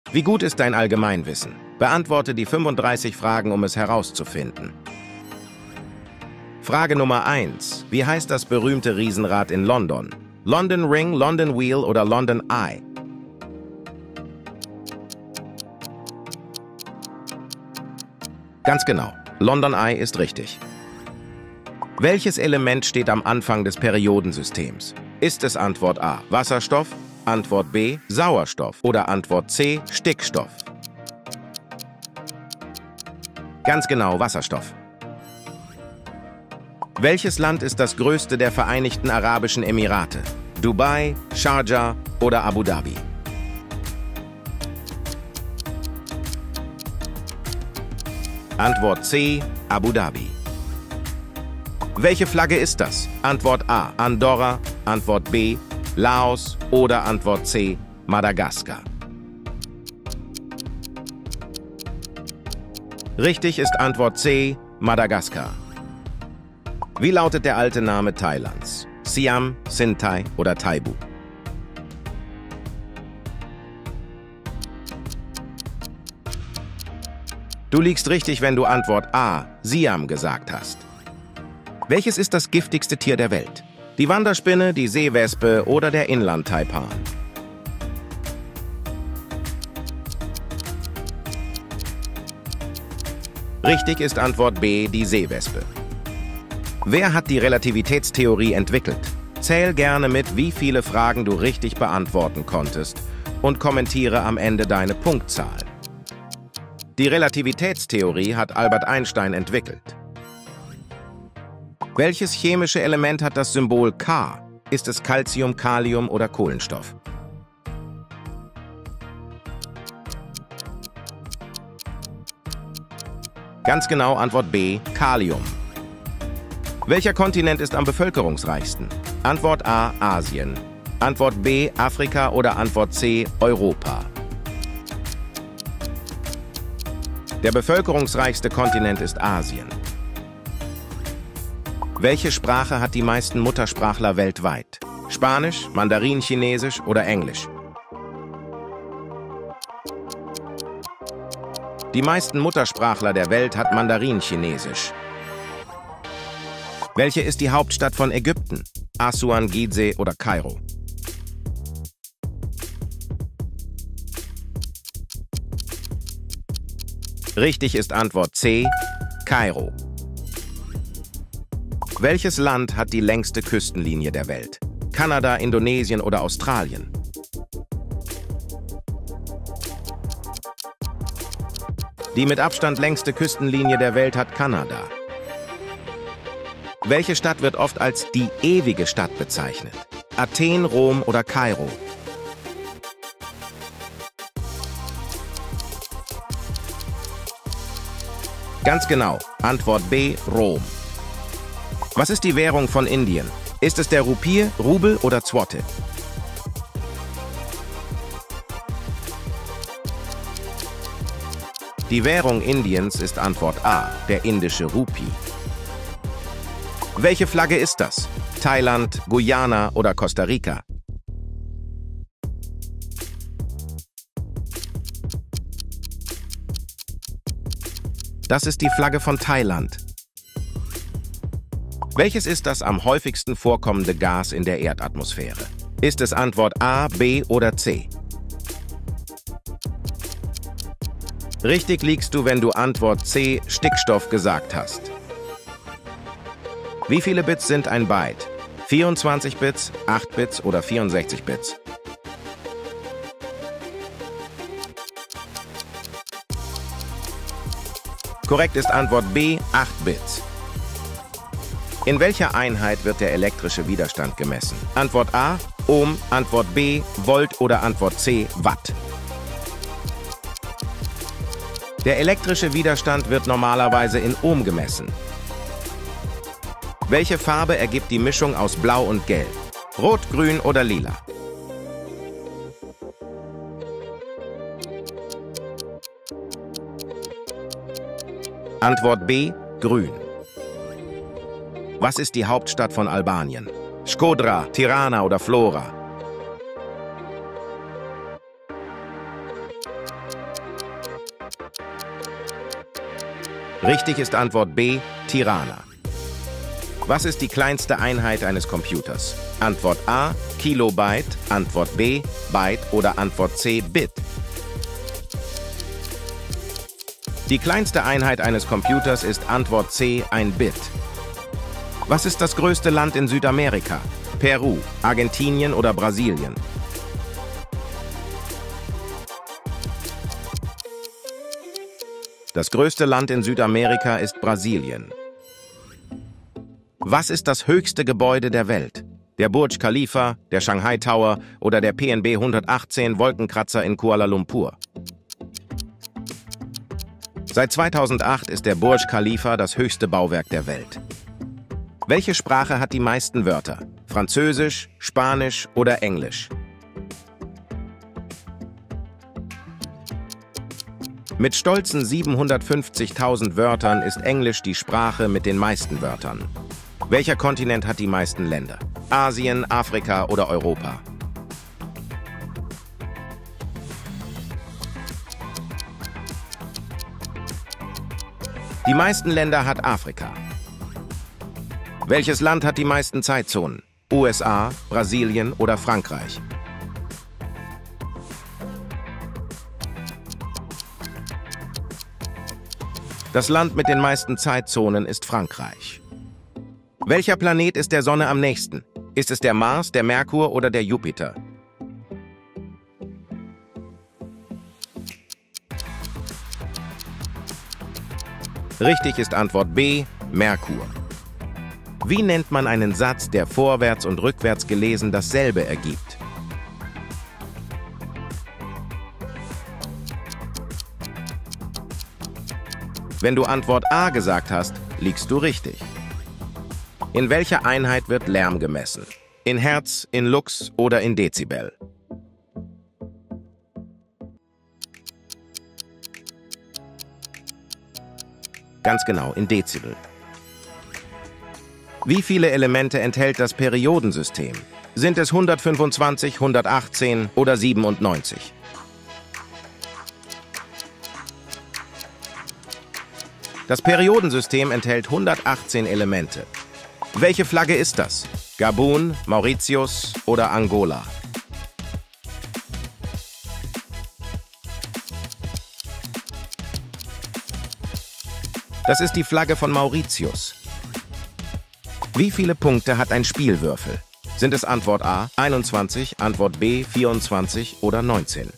Wie gut ist dein Allgemeinwissen? Beantworte die 35 Fragen, um es herauszufinden. Frage Nummer 1. Wie heißt das berühmte Riesenrad in London? London Ring, London Wheel oder London Eye? Ganz genau. London Eye ist richtig. Welches Element steht am Anfang des Periodensystems? Ist es Antwort A, Wasserstoff, Antwort B, Sauerstoff oder Antwort C, Stickstoff? Ganz genau, Wasserstoff. Welches Land ist das größte der Vereinigten Arabischen Emirate? Dubai, Sharjah oder Abu Dhabi? Antwort C, Abu Dhabi. Welche Flagge ist das? Antwort A, Andorra, Antwort B, Laos oder Antwort C, Madagaskar? Richtig ist Antwort C, Madagaskar. Wie lautet der alte Name Thailands? Siam, Sintai oder Taibu? Du liegst richtig, wenn du Antwort A, Siam gesagt hast. Welches ist das giftigste Tier der Welt? Die Wanderspinne, die Seewespe oder der Inlandtaipan? Richtig ist Antwort B, die Seewespe. Wer hat die Relativitätstheorie entwickelt? Zähl gerne mit, wie viele Fragen du richtig beantworten konntest und kommentiere am Ende deine Punktzahl. Die Relativitätstheorie hat Albert Einstein entwickelt. Welches chemische Element hat das Symbol K? Ist es Calcium, Kalium oder Kohlenstoff? Ganz genau, Antwort B, Kalium. Welcher Kontinent ist am bevölkerungsreichsten? Antwort A, Asien. Antwort B, Afrika oder Antwort C, Europa? Der bevölkerungsreichste Kontinent ist Asien. Welche Sprache hat die meisten Muttersprachler weltweit? Spanisch, Mandarin-Chinesisch oder Englisch? Die meisten Muttersprachler der Welt hat Mandarin-Chinesisch. Welche ist die Hauptstadt von Ägypten? Assuan, Gizeh oder Kairo? Richtig ist Antwort C, Kairo. Welches Land hat die längste Küstenlinie der Welt? Kanada, Indonesien oder Australien? Die mit Abstand längste Küstenlinie der Welt hat Kanada. Welche Stadt wird oft als die ewige Stadt bezeichnet? Athen, Rom oder Kairo? Ganz genau, Antwort B, Rom. Was ist die Währung von Indien? Ist es der Rupie, Rubel oder Zwote? Die Währung Indiens ist Antwort A, der indische Rupie. Welche Flagge ist das? Thailand, Guyana oder Costa Rica? Das ist die Flagge von Thailand. Welches ist das am häufigsten vorkommende Gas in der Erdatmosphäre? Ist es Antwort A, B oder C? Richtig liegst du, wenn du Antwort C, Stickstoff gesagt hast. Wie viele Bits sind ein Byte? 24 Bits, 8 Bits oder 64 Bits? Korrekt ist Antwort B, 8 Bits. In welcher Einheit wird der elektrische Widerstand gemessen? Antwort A, Ohm, Antwort B, Volt oder Antwort C, Watt? Der elektrische Widerstand wird normalerweise in Ohm gemessen. Welche Farbe ergibt die Mischung aus Blau und Gelb? Rot, Grün oder Lila? Antwort B, Grün. Was ist die Hauptstadt von Albanien? Shkodra, Tirana oder Flora? Richtig ist Antwort B, Tirana. Was ist die kleinste Einheit eines Computers? Antwort A, Kilobyte, Antwort B, Byte oder Antwort C, Bit. Die kleinste Einheit eines Computers ist Antwort C, ein Bit. Was ist das größte Land in Südamerika? Peru, Argentinien oder Brasilien? Das größte Land in Südamerika ist Brasilien. Was ist das höchste Gebäude der Welt? Der Burj Khalifa, der Shanghai Tower oder der PNB 118 Wolkenkratzer in Kuala Lumpur? Seit 2008 ist der Burj Khalifa das höchste Bauwerk der Welt. Welche Sprache hat die meisten Wörter? Französisch, Spanisch oder Englisch? Mit stolzen 750.000 Wörtern ist Englisch die Sprache mit den meisten Wörtern. Welcher Kontinent hat die meisten Länder? Asien, Afrika oder Europa? Die meisten Länder hat Afrika. Welches Land hat die meisten Zeitzonen? USA, Brasilien oder Frankreich? Das Land mit den meisten Zeitzonen ist Frankreich. Welcher Planet ist der Sonne am nächsten? Ist es der Mars, der Merkur oder der Jupiter? Richtig ist Antwort B, Merkur. Wie nennt man einen Satz, der vorwärts und rückwärts gelesen dasselbe ergibt? Wenn du Antwort A gesagt hast, liegst du richtig. In welcher Einheit wird Lärm gemessen? In Hertz, in Lux oder in Dezibel? Ganz genau, in Dezibel. Wie viele Elemente enthält das Periodensystem? Sind es 125, 118 oder 97? Das Periodensystem enthält 118 Elemente. Welche Flagge ist das? Gabun, Mauritius oder Angola? Das ist die Flagge von Mauritius. Wie viele Punkte hat ein Spielwürfel? Sind es Antwort A 21, Antwort B 24 oder 19?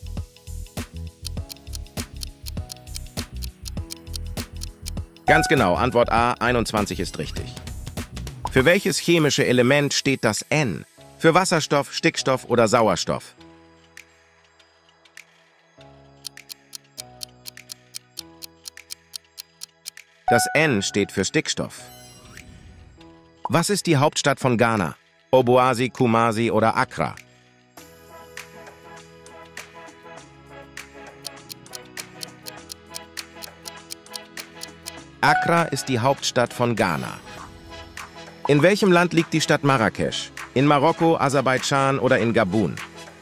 Ganz genau, Antwort A 21 ist richtig. Für welches chemische Element steht das N? Für Wasserstoff, Stickstoff oder Sauerstoff? Das N steht für Stickstoff. Was ist die Hauptstadt von Ghana? Obuasi, Kumasi oder Accra? Accra ist die Hauptstadt von Ghana. In welchem Land liegt die Stadt Marrakesch? In Marokko, Aserbaidschan oder in Gabun?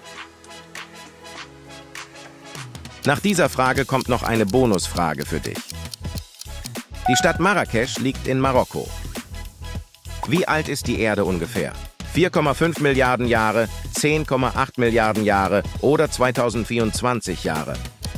Nach dieser Frage kommt noch eine Bonusfrage für dich. Die Stadt Marrakesch liegt in Marokko. Wie alt ist die Erde ungefähr? 4,5 Milliarden Jahre, 10,8 Milliarden Jahre oder 2024 Jahre?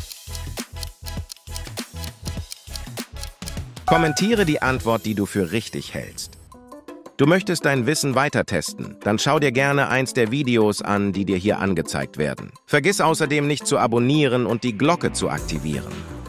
Kommentiere die Antwort, die du für richtig hältst. Du möchtest dein Wissen weiter testen? Dann schau dir gerne eins der Videos an, die dir hier angezeigt werden. Vergiss außerdem nicht zu abonnieren und die Glocke zu aktivieren.